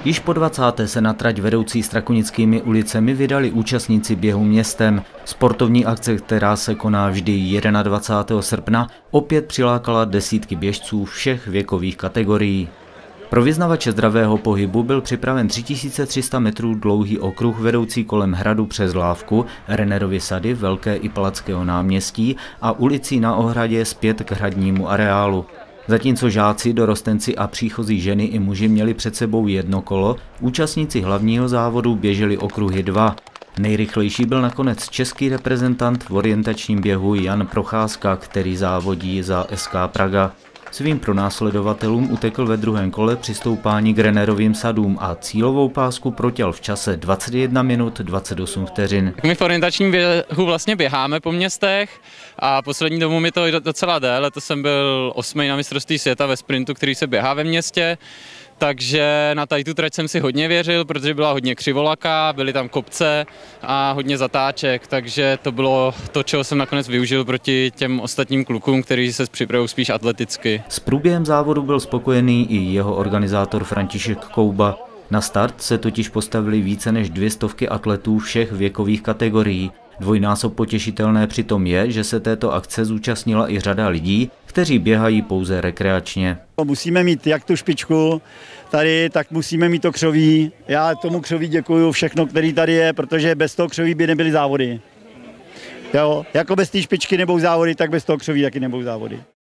Již po 20. se na trať vedoucí Strakonickými ulicemi vydali účastníci běhu městem. Sportovní akce, která se koná vždy 21. srpna, opět přilákala desítky běžců všech věkových kategorií. Pro vyznavače zdravého pohybu byl připraven 3300 metrů dlouhý okruh vedoucí kolem hradu přes Lávku, Rennerovy sady, Velké i Palackého náměstí a ulicí na Ohradě zpět k hradnímu areálu. Zatímco žáci, dorostenci a příchozí ženy i muži měli před sebou jedno kolo, účastníci hlavního závodu běželi okruhy 2. Nejrychlejší byl nakonec český reprezentant v orientačním běhu Jan Procházka, který závodí za SK Praga. Svým pronásledovatelům utekl ve druhém kole při stoupání k Rennerovým sadům a cílovou pásku protěl v čase 21 minut 28 vteřin. My v orientačním běhu vlastně běháme po městech a poslední dobou mi to docela jde. Letos jsem byl 8. na mistrovství světa ve sprintu, který se běhá ve městě. Takže na tady tu trať jsem si hodně věřil, protože byla hodně křivolaká, byly tam kopce a hodně zatáček, takže to bylo to, čeho jsem nakonec využil proti těm ostatním klukům, kteří se připravují spíš atleticky. S průběhem závodu byl spokojený i jeho organizátor František Kouba. Na start se totiž postavili více než 200 atletů všech věkových kategorií. Dvojnásob potěšitelné přitom je, že se této akce zúčastnila i řada lidí, kteří běhají pouze rekreačně. Musíme mít jak tu špičku tady, tak musíme mít to křoví. Já tomu křoví děkuju všechno, který tady je, protože bez toho křoví by nebyly závody. Jo, jako bez té špičky nebudou závody, tak bez toho křoví taky nebudou závody.